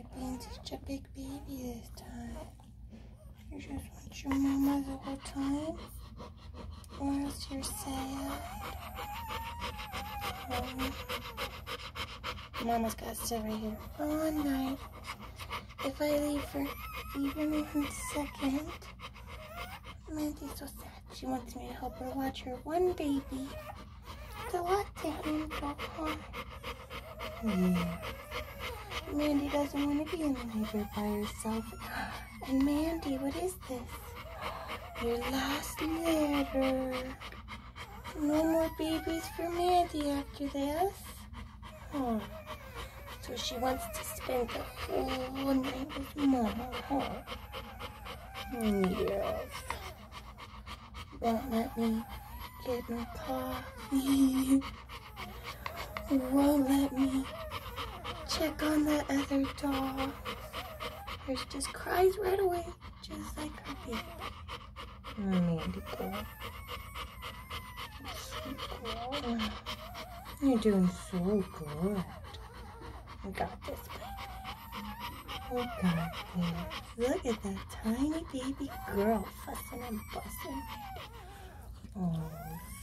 being such a big baby this time? You just want your mama the whole time? Or else you're sad? Mama's gotta sit right here all night. If I leave for even 1 second, Mandy's so sad. She wants me to help her watch her one baby. The lockdown and go home. Yeah. Mandy doesn't want to be in the neighborhood by herself. And Mandy, what is this? Your last litter. No more babies for Mandy after this. Oh. So she wants to spend the whole night with Mama, huh? Yes. Won't let me get no coffee. Won't let me check on the other dog. Hers just cries right away, just like her baby. Mandy girl. Sweet girl. You're doing so good. We got this, baby. We got this. Look at that tiny baby girl fussing and fussing. Oh,